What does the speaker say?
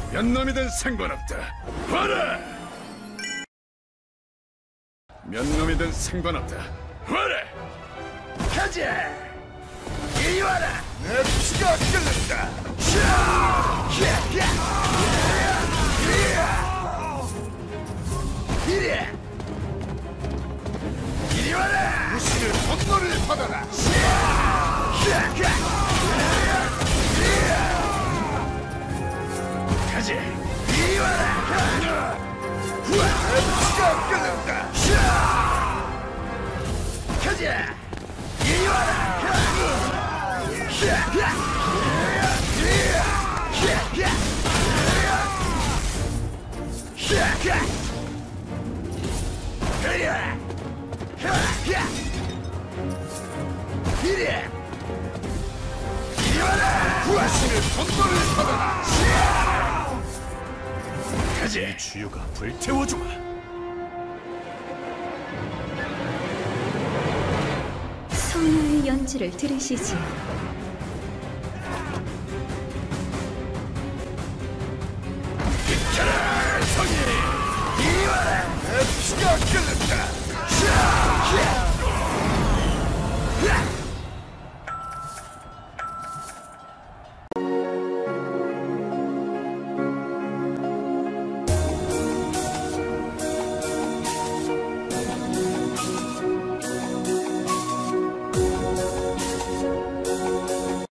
몇 놈이든 상관없다. 봐라! 몇 놈이든 상관없다. 봐라! 가자! 이리 와라! 내 피가 끓는다! 이리 와라! 무신의 분노를 받아라! 가자! 이리 와라! 내 피가 끓는다! 가자! 이리 와라! 구하신의 분노를 받아라! 가자! 주유가 불태워주마! 소녀의 연주를 들으시지. 비켜라! 성이! 이리 와라! 내 피가 끓는